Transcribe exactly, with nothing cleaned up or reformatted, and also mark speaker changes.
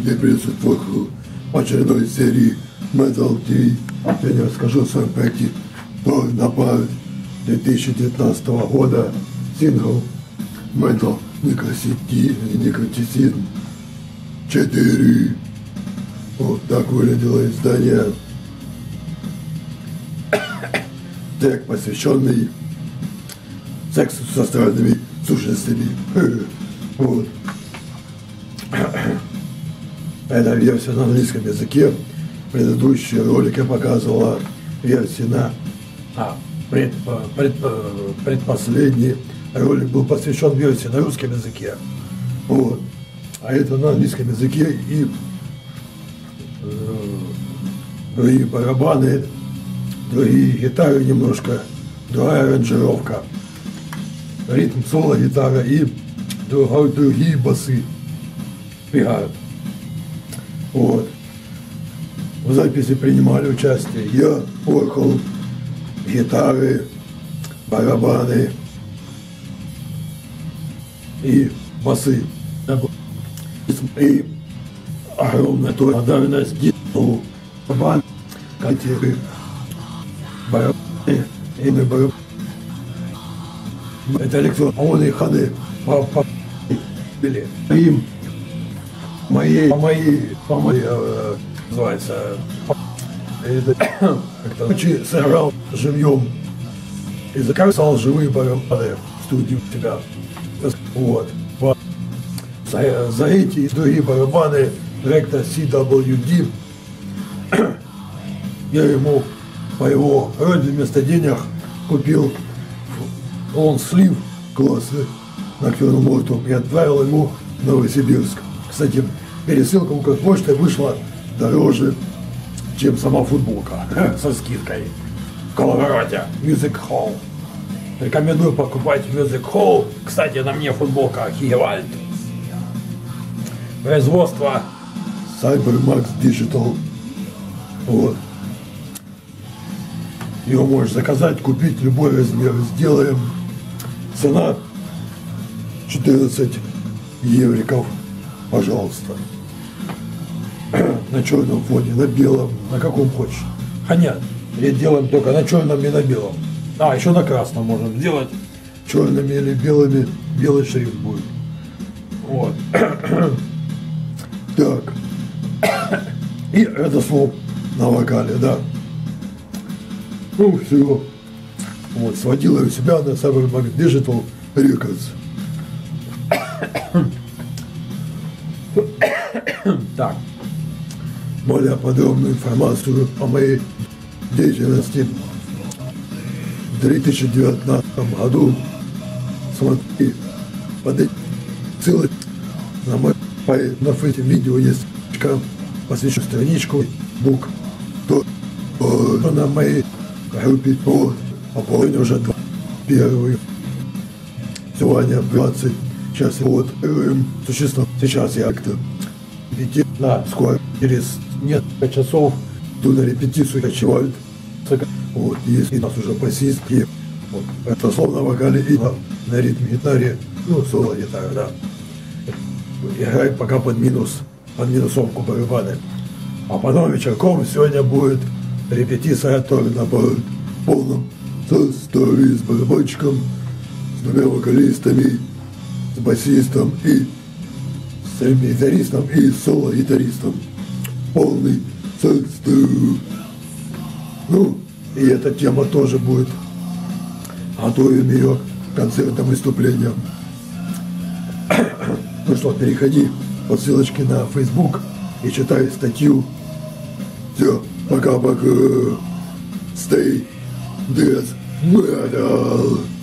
Speaker 1: Я приветствую в очередной серии Metal ти ви. Сегодня я расскажу о своем проекте Torn Apart две тысячи девятнадцатого года. Сингл Metal Necroticism четыре. Вот так выглядело издание. Трек, посвященный сексу с астральными сущностями. Вот. Это версия на английском языке. Предыдущие ролики показывала версии на а, пред, пред, предпоследний ролик был посвящен версии на русском языке. Вот. А это на английском языке и э, другие барабаны, другие гитары немножко, другая аранжировка, ритм соло гитара и другой, другие басы играют. Вот. В записи принимали участие я, Орхол, гитары, барабаны и басы. И огромная благодарность Диту, барабан, катеры, барабаны, и на барабаны. Это электронные ходы по, по, или им моей, по моей, по моей, э, называется, как-то ночи сыграл живьем и заказал живые барабаны в студию у тебя. Вот. За, за эти и другие барабаны директор си дабл ю ди я ему по его роде вместо денег купил лонслив классы на Кёрнморту и отправил ему в Новосибирск. Кстати, пересылка Укрпочты вышла дороже, чем сама футболка со скидкой в Коловороте. Music Hall. Рекомендую покупать Music Hall. Кстати, на мне футболка Хигевальд. Производство CyberMax Digital. Вот. Его можешь заказать, купить любой размер. Сделаем. Цена четырнадцать евриков. Пожалуйста. На черном фоне, на белом, на каком хочешь. А нет, я делаем только на черном и на белом. А, еще на красном можем сделать. Черными или белыми, белый шрифт будет. Вот. Так. И это слово на вокале, да. Ну, все. Вот, сводила у себя на CyberMax Digital Records. Так. Более подробную информацию о моей деятельности в две тысячи девятнадцатом году смотри под этим ссылкой на мой на этом видео есть посвященную страничку бук то на моей группе по пополнению уже первый сегодня двадцать сейчас вот существенно сейчас я как-то на скоро через несколько часов иду на репетицию качевают. Вот, есть у нас уже басистки, вот, это словно вокале и на, на ритме гитаре, ну, соло гитара, да. Играет пока под минус, под минусовку барабаны. А потом вечерком сегодня будет репетиция тоже на полном составе с барабанщиком, с двумя вокалистами, с басистом и с гитаристом и соло-гитаристом. Полный состав. Ну, и эта тема тоже будет. Готовим ее к концертным выступлениям. Ну что, переходи по ссылочке на Facebook и читай статью. Все, пока-пока. Stay death metal.